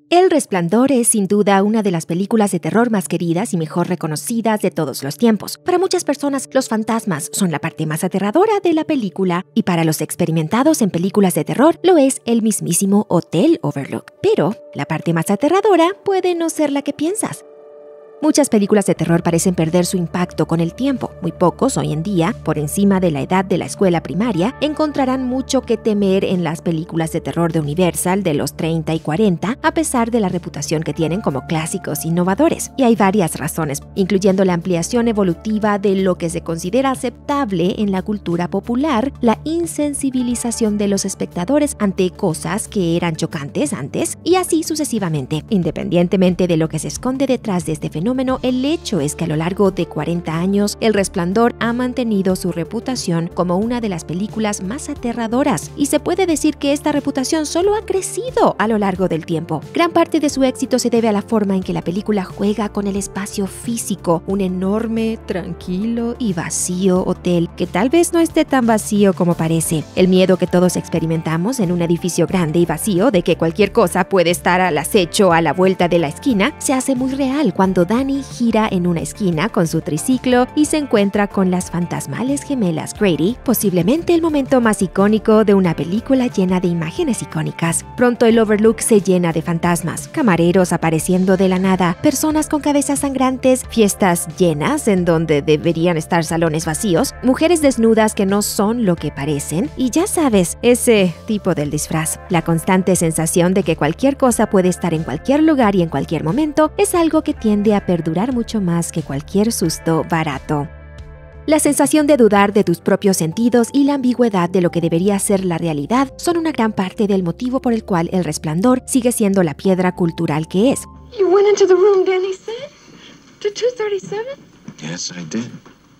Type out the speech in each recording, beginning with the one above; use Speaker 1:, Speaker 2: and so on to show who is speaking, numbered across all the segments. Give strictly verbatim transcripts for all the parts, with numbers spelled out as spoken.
Speaker 1: El Resplandor es sin duda una de las películas de terror más queridas y mejor reconocidas de todos los tiempos. Para muchas personas, los fantasmas son la parte más aterradora de la película, y para los experimentados en películas de terror lo es el mismísimo Hotel Overlook. Pero la parte más aterradora puede no ser la que piensas. Muchas películas de terror parecen perder su impacto con el tiempo. Muy pocos hoy en día, por encima de la edad de la escuela primaria, encontrarán mucho que temer en las películas de terror de Universal de los treinta y cuarenta, a pesar de la reputación que tienen como clásicos innovadores. Y hay varias razones, incluyendo la ampliación evolutiva de lo que se considera aceptable en la cultura popular, la insensibilización de los espectadores ante cosas que eran chocantes antes, y así sucesivamente. Independientemente de lo que se esconde detrás de este fenómeno, el hecho es que a lo largo de cuarenta años, El Resplandor ha mantenido su reputación como una de las películas más aterradoras, y se puede decir que esta reputación solo ha crecido a lo largo del tiempo. Gran parte de su éxito se debe a la forma en que la película juega con el espacio físico, un enorme, tranquilo y vacío hotel que tal vez no esté tan vacío como parece. El miedo que todos experimentamos en un edificio grande y vacío de que cualquier cosa puede estar al acecho a la vuelta de la esquina se hace muy real cuando Danny gira en una esquina con su triciclo y se encuentra con las fantasmales gemelas Grady, posiblemente el momento más icónico de una película llena de imágenes icónicas. Pronto el Overlook se llena de fantasmas, camareros apareciendo de la nada, personas con cabezas sangrantes, fiestas llenas en donde deberían estar salones vacíos, mujeres desnudas que no son lo que parecen, y ya sabes, ese tipo del disfraz. La constante sensación de que cualquier cosa puede estar en cualquier lugar y en cualquier momento es algo que tiende a perdurar mucho más que cualquier susto barato. La sensación de dudar de tus propios sentidos y la ambigüedad de lo que debería ser la realidad son una gran parte del motivo por el cual El Resplandor sigue siendo la piedra cultural que es.
Speaker 2: You went into the room Danny said? To two thirty-seven?
Speaker 3: Yes, I did.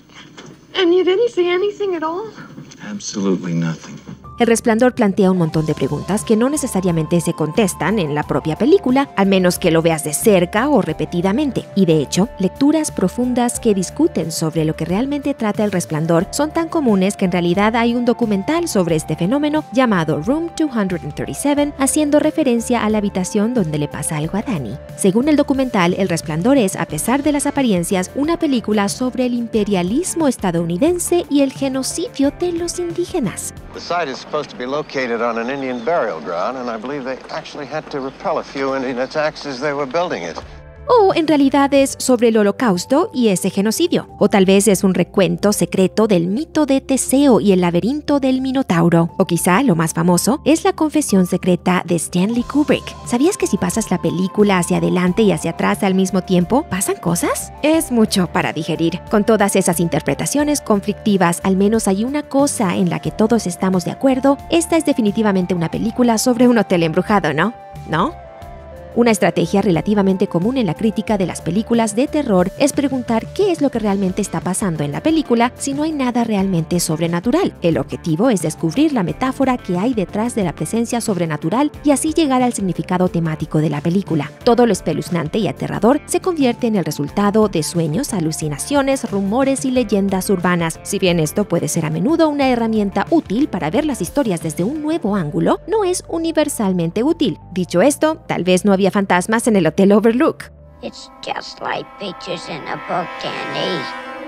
Speaker 2: And you didn't see anything at all?
Speaker 3: Absolutely nothing.
Speaker 1: El Resplandor plantea un montón de preguntas que no necesariamente se contestan en la propia película, al menos que lo veas de cerca o repetidamente. Y de hecho, lecturas profundas que discuten sobre lo que realmente trata El Resplandor son tan comunes que en realidad hay un documental sobre este fenómeno llamado Room doscientos treinta y siete, haciendo referencia a la habitación donde le pasa algo a Danny. Según el documental, El Resplandor es, a pesar de las apariencias, una película sobre el imperialismo estadounidense y el genocidio de los indígenas.
Speaker 4: The site is supposed to be located on an Indian burial ground, and I believe they actually had to repel a few Indian attacks as they were building it.
Speaker 1: O en realidad es sobre el Holocausto y ese genocidio. O tal vez es un recuento secreto del mito de Teseo y el laberinto del Minotauro. O quizá lo más famoso es la confesión secreta de Stanley Kubrick. ¿Sabías que si pasas la película hacia adelante y hacia atrás al mismo tiempo, pasan cosas? Es mucho para digerir. Con todas esas interpretaciones conflictivas, al menos hay una cosa en la que todos estamos de acuerdo. Esta es definitivamente una película sobre un hotel embrujado, ¿no? ¿No? Una estrategia relativamente común en la crítica de las películas de terror es preguntar qué es lo que realmente está pasando en la película si no hay nada realmente sobrenatural. El objetivo es descubrir la metáfora que hay detrás de la presencia sobrenatural y así llegar al significado temático de la película. Todo lo espeluznante y aterrador se convierte en el resultado de sueños, alucinaciones, rumores y leyendas urbanas. Si bien esto puede ser a menudo una herramienta útil para ver las historias desde un nuevo ángulo, no es universalmente útil. Dicho esto, tal vez no había fantasmas en el Hotel Overlook.
Speaker 5: It's just like pictures in a book, Danny.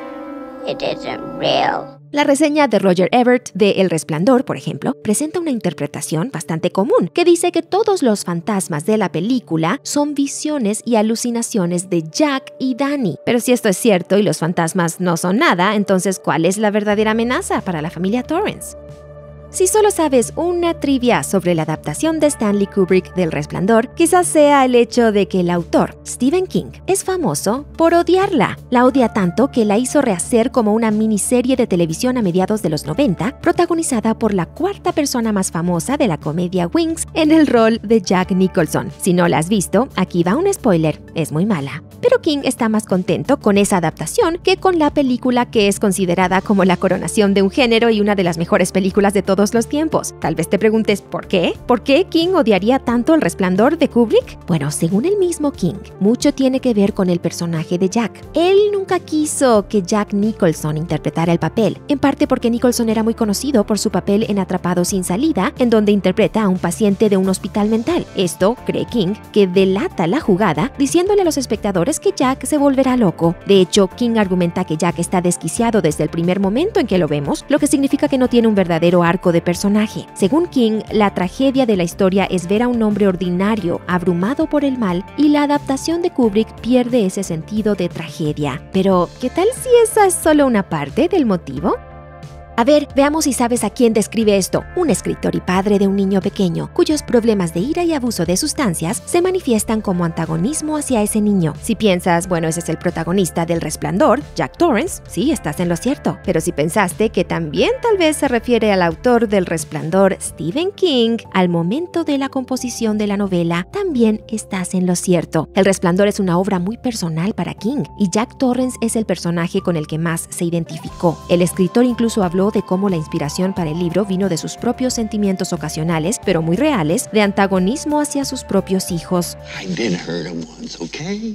Speaker 5: It isn't real.
Speaker 1: La reseña de Roger Ebert de El Resplandor, por ejemplo, presenta una interpretación bastante común que dice que todos los fantasmas de la película son visiones y alucinaciones de Jack y Danny. Pero si esto es cierto y los fantasmas no son nada, entonces ¿cuál es la verdadera amenaza para la familia Torrance? Si solo sabes una trivia sobre la adaptación de Stanley Kubrick del Resplandor, quizás sea el hecho de que el autor, Stephen King, es famoso por odiarla. La odia tanto que la hizo rehacer como una miniserie de televisión a mediados de los noventa, protagonizada por la cuarta persona más famosa de la comedia Wings en el rol de Jack Nicholson. Si no la has visto, aquí va un spoiler, es muy mala. pero King está más contento con esa adaptación que con la película que es considerada como la coronación de un género y una de las mejores películas de todos los tiempos. Tal vez te preguntes ¿por qué? ¿Por qué King odiaría tanto El Resplandor de Kubrick? Bueno, según el mismo King, mucho tiene que ver con el personaje de Jack. Él nunca quiso que Jack Nicholson interpretara el papel, en parte porque Nicholson era muy conocido por su papel en Atrapado sin salida, en donde interpreta a un paciente de un hospital mental. Esto, cree King, que delata la jugada, diciéndole a los espectadores que Jack se volverá loco. De hecho, King argumenta que Jack está desquiciado desde el primer momento en que lo vemos, lo que significa que no tiene un verdadero arco de personaje. Según King, la tragedia de la historia es ver a un hombre ordinario, abrumado por el mal, y la adaptación de Kubrick pierde ese sentido de tragedia. Pero, ¿qué tal si esa es solo una parte del motivo? A ver, veamos si sabes a quién describe esto. Un escritor y padre de un niño pequeño, cuyos problemas de ira y abuso de sustancias se manifiestan como antagonismo hacia ese niño. Si piensas, bueno, ese es el protagonista del Resplandor, Jack Torrance, sí, estás en lo cierto. Pero si pensaste que también tal vez se refiere al autor del Resplandor, Stephen King, al momento de la composición de la novela, también estás en lo cierto. El Resplandor es una obra muy personal para King, y Jack Torrance es el personaje con el que más se identificó. El escritor incluso habló de cómo la inspiración para el libro vino de sus propios sentimientos ocasionales, pero muy reales, de antagonismo hacia sus propios hijos.
Speaker 3: I did hurt him once, okay?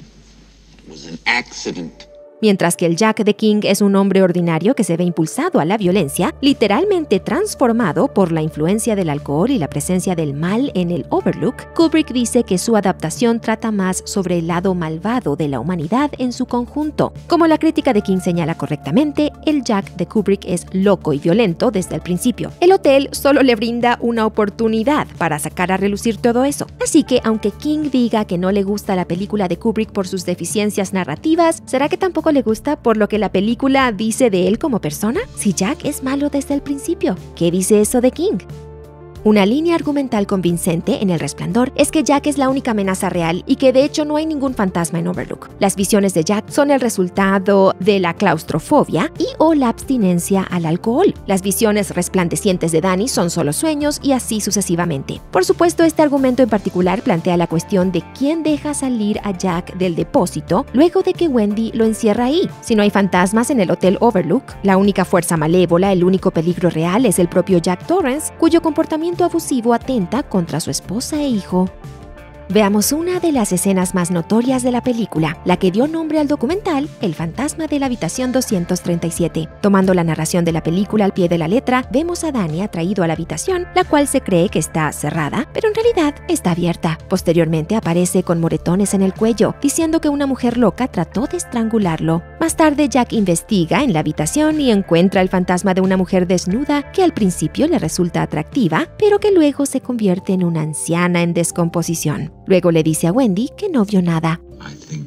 Speaker 3: It was an accident.
Speaker 1: Mientras que el Jack de King es un hombre ordinario que se ve impulsado a la violencia, literalmente transformado por la influencia del alcohol y la presencia del mal en el Overlook, Kubrick dice que su adaptación trata más sobre el lado malvado de la humanidad en su conjunto. Como la crítica de King señala correctamente, el Jack de Kubrick es loco y violento desde el principio. El hotel solo le brinda una oportunidad para sacar a relucir todo eso. Así que, aunque King diga que no le gusta la película de Kubrick por sus deficiencias narrativas, ¿será que tampoco le gusta por lo que la película dice de él como persona? Si Jack es malo desde el principio, ¿qué dice eso de King? Una línea argumental convincente en El Resplandor es que Jack es la única amenaza real y que de hecho no hay ningún fantasma en Overlook. Las visiones de Jack son el resultado de la claustrofobia y o la abstinencia al alcohol. Las visiones resplandecientes de Danny son solo sueños y así sucesivamente. Por supuesto, este argumento en particular plantea la cuestión de quién deja salir a Jack del depósito luego de que Wendy lo encierra ahí. Si no hay fantasmas en el Hotel Overlook, la única fuerza malévola, el único peligro real es el propio Jack Torrance, cuyo comportamiento abusivo atenta contra su esposa e hijo. Veamos una de las escenas más notorias de la película, la que dio nombre al documental El fantasma de la habitación doscientos treinta y siete. Tomando la narración de la película al pie de la letra, vemos a Danny atraído a la habitación, la cual se cree que está cerrada, pero en realidad está abierta. Posteriormente aparece con moretones en el cuello, diciendo que una mujer loca trató de estrangularlo. Más tarde, Jack investiga en la habitación y encuentra el fantasma de una mujer desnuda que al principio le resulta atractiva, pero que luego se convierte en una anciana en descomposición. Luego le dice a Wendy que no vio nada.
Speaker 3: I think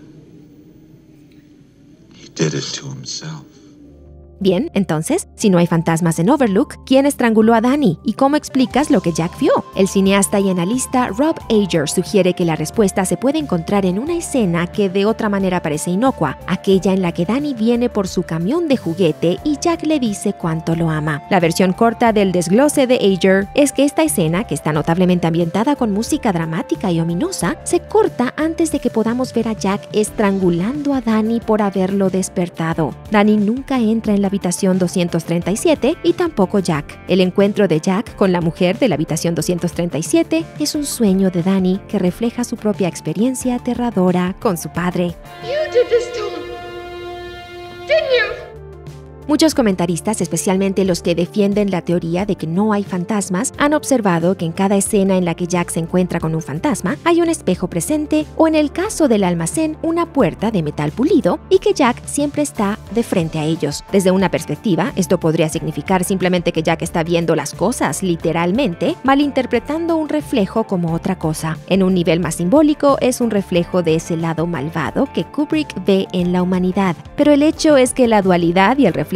Speaker 3: he did it to himself.
Speaker 1: Bien, entonces, si no hay fantasmas en Overlook, ¿quién estranguló a Danny? ¿Y cómo explicas lo que Jack vio? El cineasta y analista Rob Ager sugiere que la respuesta se puede encontrar en una escena que de otra manera parece inocua, aquella en la que Danny viene por su camión de juguete y Jack le dice cuánto lo ama. La versión corta del desglose de Ager es que esta escena, que está notablemente ambientada con música dramática y ominosa, se corta antes de que podamos ver a Jack estrangulando a Danny por haberlo despertado. Danny nunca entra en la habitación doscientos treinta y siete y tampoco Jack. El encuentro de Jack con la mujer de la habitación doscientos treinta y siete es un sueño de Danny que refleja su propia experiencia aterradora con su padre.
Speaker 2: You did this to him, didn't you?
Speaker 1: Muchos comentaristas, especialmente los que defienden la teoría de que no hay fantasmas, han observado que en cada escena en la que Jack se encuentra con un fantasma hay un espejo presente o, en el caso del almacén, una puerta de metal pulido y que Jack siempre está de frente a ellos. Desde una perspectiva, esto podría significar simplemente que Jack está viendo las cosas literalmente, malinterpretando un reflejo como otra cosa. En un nivel más simbólico, es un reflejo de ese lado malvado que Kubrick ve en la humanidad. Pero el hecho es que la dualidad y el reflejo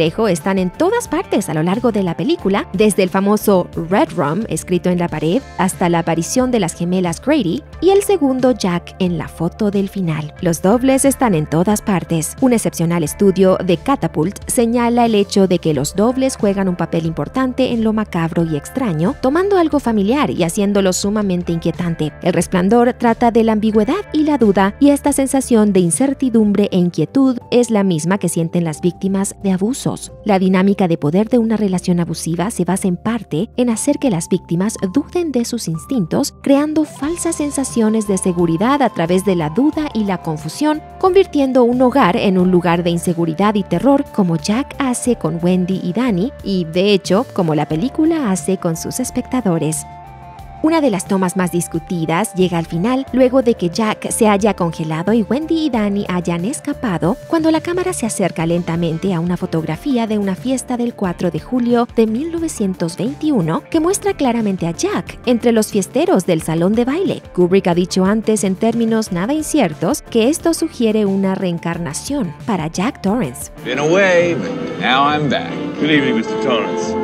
Speaker 1: reflejo están en todas partes a lo largo de la película, desde el famoso Red Rum escrito en la pared hasta la aparición de las gemelas Grady y el segundo Jack en la foto del final. Los dobles están en todas partes. Un excepcional estudio de Catapult señala el hecho de que los dobles juegan un papel importante en lo macabro y extraño, tomando algo familiar y haciéndolo sumamente inquietante. El Resplandor trata de la ambigüedad y la duda, y esta sensación de incertidumbre e inquietud es la misma que sienten las víctimas de abusos. La dinámica de poder de una relación abusiva se basa en parte en hacer que las víctimas duden de sus instintos, creando falsas sensaciones de seguridad a través de la duda y la confusión, convirtiendo un hogar en un lugar de inseguridad y terror, como Jack hace con Wendy y Danny, y de hecho, como la película hace con sus espectadores. Una de las tomas más discutidas llega al final, luego de que Jack se haya congelado y Wendy y Danny hayan escapado, cuando la cámara se acerca lentamente a una fotografía de una fiesta del cuatro de julio de mil novecientos veintiuno que muestra claramente a Jack entre los fiesteros del salón de baile. Kubrick ha dicho antes, en términos nada inciertos, que esto sugiere una reencarnación para Jack Torrance.
Speaker 6: Been away, but now I'm back.
Speaker 7: Good evening, mister Torrance.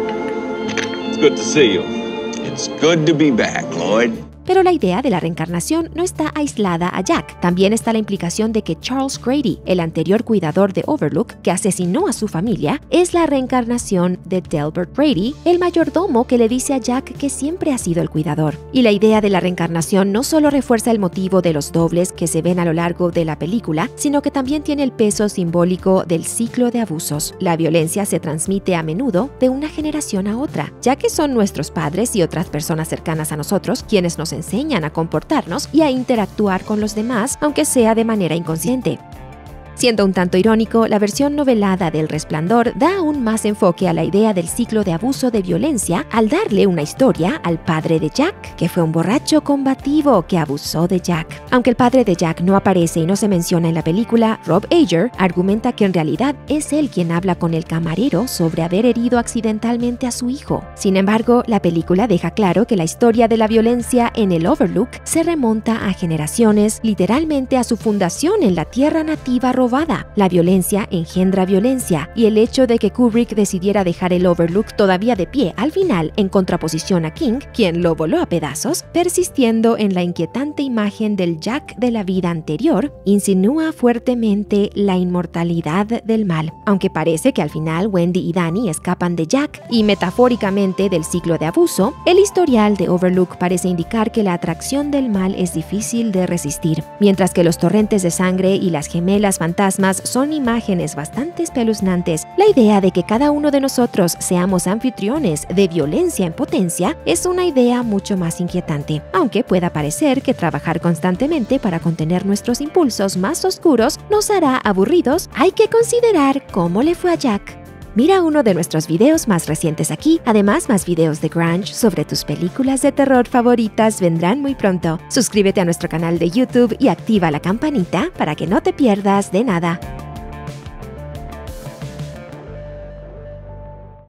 Speaker 7: It's good to see you.
Speaker 6: It's good to be back, Lloyd.
Speaker 1: Pero la idea de la reencarnación no está aislada a Jack. También está la implicación de que Charles Grady, el anterior cuidador de Overlook que asesinó a su familia, es la reencarnación de Delbert Grady, el mayordomo que le dice a Jack que siempre ha sido el cuidador. Y la idea de la reencarnación no solo refuerza el motivo de los dobles que se ven a lo largo de la película, sino que también tiene el peso simbólico del ciclo de abusos. La violencia se transmite a menudo de una generación a otra, ya que son nuestros padres y otras personas cercanas a nosotros quienes nos enseñan a comportarnos y a interactuar con los demás, aunque sea de manera inconsciente. Siendo un tanto irónico, la versión novelada del Resplandor da aún más enfoque a la idea del ciclo de abuso de violencia al darle una historia al padre de Jack, que fue un borracho combativo que abusó de Jack. Aunque el padre de Jack no aparece y no se menciona en la película, Rob Ager argumenta que en realidad es él quien habla con el camarero sobre haber herido accidentalmente a su hijo. Sin embargo, la película deja claro que la historia de la violencia en el Overlook se remonta a generaciones, literalmente a su fundación en la tierra nativa robada. La violencia engendra violencia, y el hecho de que Kubrick decidiera dejar el Overlook todavía de pie al final en contraposición a King, quien lo voló a pedazos, persistiendo en la inquietante imagen del Jack de la vida anterior, insinúa fuertemente la inmortalidad del mal. Aunque parece que al final Wendy y Danny escapan de Jack y metafóricamente del ciclo de abuso, el historial de Overlook parece indicar que la atracción del mal es difícil de resistir. Mientras que los torrentes de sangre y las gemelas fantásticas son imágenes bastante espeluznantes, la idea de que cada uno de nosotros seamos anfitriones de violencia en potencia es una idea mucho más inquietante. Aunque pueda parecer que trabajar constantemente para contener nuestros impulsos más oscuros nos hará aburridos, hay que considerar cómo le fue a Jack. Mira uno de nuestros videos más recientes aquí. Además, más videos de Grunge sobre tus películas de terror favoritas vendrán muy pronto. Suscríbete a nuestro canal de YouTube y activa la campanita para que no te pierdas de nada.